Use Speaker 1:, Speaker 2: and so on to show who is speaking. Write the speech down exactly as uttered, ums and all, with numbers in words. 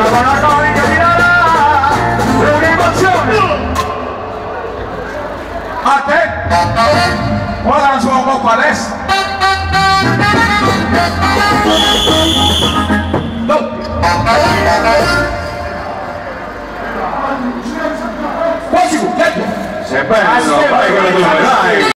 Speaker 1: con la comica tirarà un'emozione. A te, guarda la sua coppa adesso. Quasi un tempo.
Speaker 2: Sei bello, vai con le due, dai.